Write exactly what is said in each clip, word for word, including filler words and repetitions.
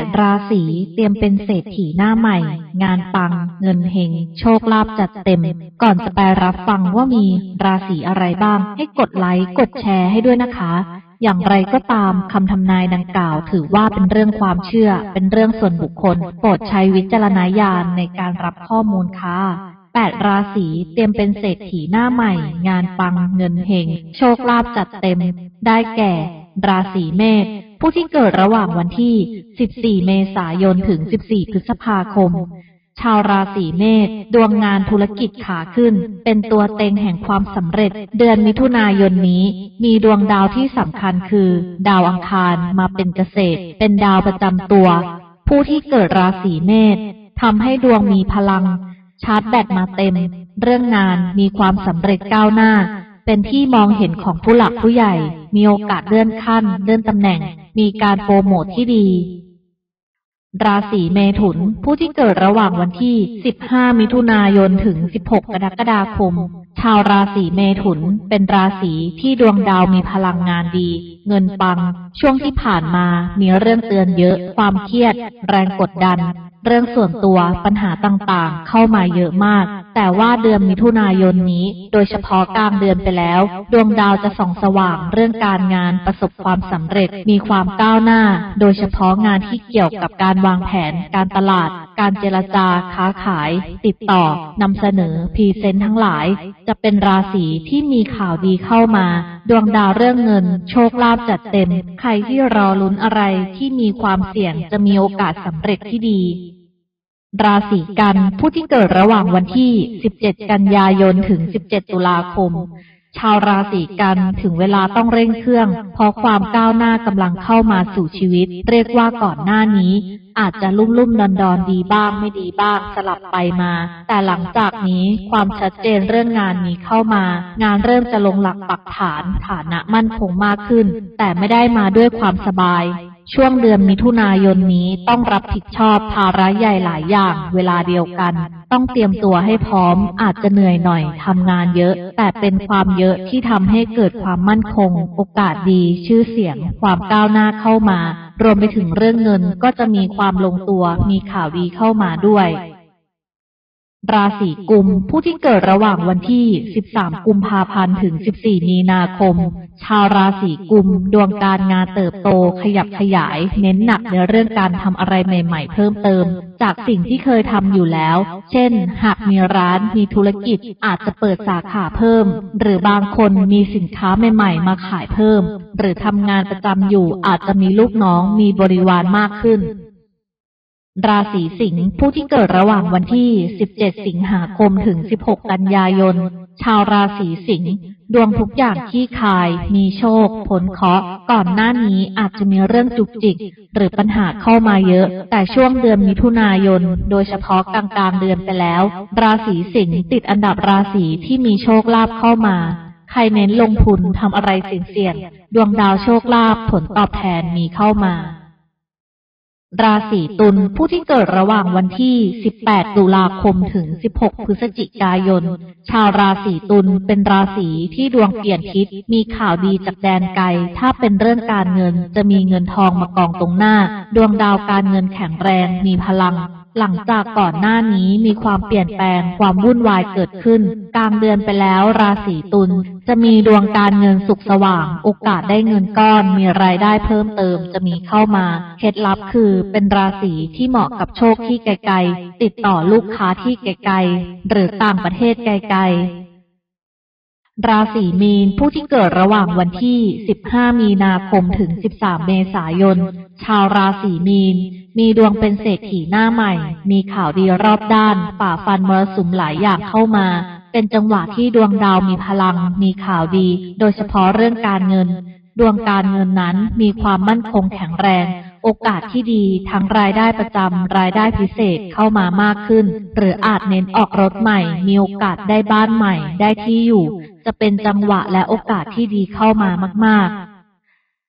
ราศีเตรียมเป็นเศรษฐีหน้าใหม่งานปังเงินเฮงโชคลาภจัดเต็มก่อนจะไปรับฟังว่ามีราศีอะไรบ้างให้กดไลค์กดแชร์ให้ด้วยนะคะอย่างไรก็ตามคำทำนายดังกล่าวถือว่าเป็นเรื่องความเชื่อเป็นเรื่องส่วนบุคคลโปรดใช้วิจารณญาณในการรับข้อมูลค่ะแปดราศีเตรียมเป็นเศรษฐีหน้าใหม่งานปังเงินเฮงโชคลาภจัดเต็มได้แก่ราศีเมษผู้ที่เกิดระหว่างวันที่สิบสี่เมษายนถึงสิบสี่พฤษภาคมชาวราศีเมษดวงงานธุรกิจขาขึ้นเป็นตัวเต็งแห่งความสำเร็จเดือนมิถุนายนนี้มีดวงดาวที่สำคัญคือดาวอังคารมาเป็นเกษตรเป็นดาวประจำตัวผู้ที่เกิดราศีเมษทำให้ดวงมีพลังชาร์จแบตมาเต็มเรื่องงานมีความสำเร็จก้าวหน้าเป็นที่มองเห็นของผู้หลักผู้ใหญ่มีโอกาสเลื่อนขั้นเลื่อนตำแหน่งมีการโปรโมทที่ดีราศีเมถุนผู้ที่เกิดระหว่างวันที่สิบห้ามิถุนายนถึงสิบหกกรกฎาคมชาวราศีเมถุนเป็นราศีที่ดวงดาวมีพลังงานดีเงินปังช่วงที่ผ่านมามีเรื่องเตือนเยอะความเครียดแรงกดดันเรื่องส่วนตัวปัญหาต่างๆเข้ามาเยอะมากแต่ว่าเดือนมิถุนายนนี้โดยเฉพาะกลางเดือนไปแล้วดวงดาวจะส่องสว่างเรื่องการงานประสบความสำเร็จมีความก้าวหน้าโดยเฉพาะงานที่เกี่ยวกับการวางแผนการตลาดการเจรจาค้าขายติดต่อนำเสนอพรีเซนต์ทั้งหลายจะเป็นราศีที่มีข่าวดีเข้ามาดวงดาวเรื่องเงินโชคลาภจัดเต็มใครที่รอลุ้นอะไรที่มีความเสี่ยงจะมีโอกาสสำเร็จที่ดีราศีกันผู้ที่เกิดระหว่างวันที่สิบเจ็ดกันยายนถึงสิบเจ็ดตุลาคมชาวราศีกันถึงเวลาต้องเร่งเครื่องเพราะความก้าวหน้ากำลังเข้ามาสู่ชีวิตเรียกว่าก่อนหน้านี้อาจจะลุ่มลุ่มดอนดอนดีบ้างไม่ดีบ้างสลับไปมาแต่หลังจากนี้ความชัดเจนเรื่องงานมีเข้ามางานเริ่มจะลงหลักปักฐานฐานะมั่นคงมากขึ้นแต่ไม่ได้มาด้วยความสบายช่วงเดือนมิถุนายนนี้ต้องรับผิดชอบภาระใหญ่หลายอย่างเวลาเดียวกันต้องเตรียมตัวให้พร้อมอาจจะเหนื่อยหน่อยทำงานเยอะแต่เป็นความเยอะที่ทำให้เกิดความมั่นคงโอกาสดีชื่อเสียงความก้าวหน้าเข้ามารวมไปถึงเรื่องเงินก็จะมีความลงตัวมีข่าวดีเข้ามาด้วยราศีกุมผู้ที่เกิดระหว่างวันที่สิบสามกุมภาพันธ์ถึงสิบสี่มีนาคมชาวราศีกุมดวงการงานเติบโตขยับขยายเน้นหนักในเรื่องการทำอะไรใหม่ๆเพิ่มเติมจากสิ่งที่เคยทำอยู่แล้วเช่นหากมีร้านมีธุรกิจอาจจะเปิดสาขาเพิ่มหรือบางคนมีสินค้าใหม่ๆมาขายเพิ่มหรือทำงานประจำอยู่อาจจะมีลูกน้องมีบริวารมากขึ้นราศีสิงห์ผู้ที่เกิดระหว่างวันที่สิบเจ็ดสิงหาคมถึงสิบหกกันยายนชาวราศีสิงห์ดวงทุกอย่างขี้คายมีโชคพ้นเคราะห์ก่อนหน้านี้อาจจะมีเรื่องจุกจิกหรือปัญหาเข้ามาเยอะแต่ช่วงเดือนมิถุนายนโดยเฉพาะกลางกลางเดือนไปแล้วราศีสิงห์ติดอันดับราศีที่มีโชคลาภเข้ามาใครเน้นลงทุนทำอะไรเสี่ยงๆดวงดาวโชคลาภผลตอบแทนมีเข้ามาราศีตุลผู้ที่เกิดระหว่างวันที่สิบแปดตุลาคมถึงสิบหกพฤศจิกายนชาวราศีตุลเป็นราศีที่ดวงเปลี่ยนทิศมีข่าวดีจากแดนไกลถ้าเป็นเรื่องการเงินจะมีเงินทองมากองตรงหน้าดวงดาวการเงินแข็งแรงมีพลังหลังจากก่อนหน้านี้มีความเปลี่ยนแปลงความวุ่นวายเกิดขึ้นกลางเดือนไปแล้วราศีตุลจะมีดวงการเงินสุขสว่างโอกาสได้เงินก้อนมีรายได้เพิ่มเติมจะมีเข้ามาเคล็ดลับคือเป็นราศีที่เหมาะกับโชคที่ไกลๆติดต่อลูกค้าที่ไกลๆหรือต่างประเทศไกลๆราศีมีนผู้ที่เกิดระหว่างวันที่สิบห้ามีนาคมถึงสิบสามเมษายนชาวราศีมีนมีดวงเป็นเศรษฐีหน้าใหม่มีข่าวดีรอบด้านฝ่าฟันมรสุมหลายอย่างเข้ามาเป็นจังหวะที่ดวงดาวมีพลังมีข่าวดีโดยเฉพาะเรื่องการเงินดวงการเงินนั้นมีความมั่นคงแข็งแรงโอกาสที่ดีทั้งรายได้ประจำรายได้พิเศษเข้ามามากขึ้นหรืออาจเน้นออกรถใหม่มีโอกาสได้บ้านใหม่ได้ที่อยู่จะเป็นจังหวะและโอกาสที่ดีเข้ามามากๆ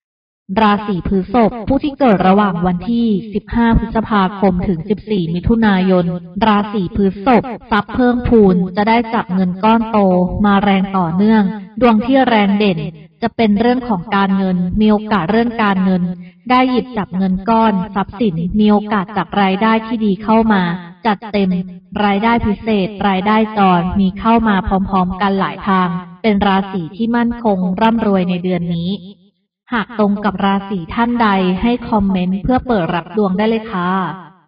ราศีพฤษภผู้ที่เกิดระหว่างวันที่สิบห้าพฤษภาคมถึงสิบสี่มิถุนายนราศีพฤษภทรัพย์เพิ่มพูนจะได้จับเงินก้อนโตมาแรงต่อเนื่องดวงที่แรงเด่นจะเป็นเรื่องของการเงินมีโอกาสเรื่องการเงินได้หยิบจับเงินก้อนทรัพย์สินมีโอกาสจากรายได้ที่ดีเข้ามาจัดเต็มรายได้พิเศษรายได้จรมีเข้ามาพร้อมๆกันหลายทางเป็นราศีที่มั่นคงร่ำรวยในเดือนนี้หากตรงกับราศีท่านใดให้คอมเมนต์เพื่อเปิดรับดวงได้เลยค่ะ